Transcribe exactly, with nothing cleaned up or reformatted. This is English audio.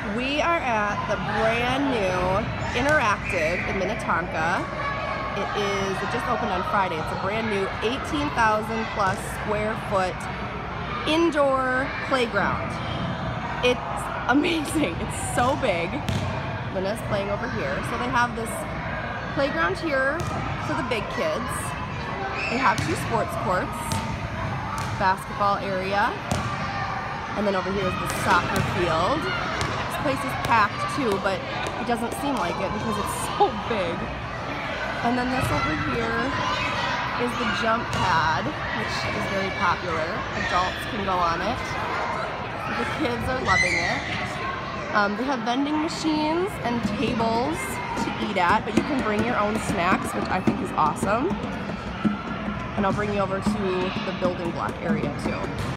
We are at the brand new Interactive in Minnetonka. It is, it just opened on Friday. It's a brand new eighteen thousand plus square foot indoor playground. It's amazing. It's so big. Linna's playing over here. So they have this playground here for the big kids. They have two sports courts, basketball area, and then over here is the soccer field. This place is packed too, but it doesn't seem like it because it's so big. And then this over here is the jump pad, which is very popular. Adults can go on it. The kids are loving it. Um, they have vending machines and tables to eat at, but you can bring your own snacks, which I think is awesome. And I'll bring you over to the building block area too.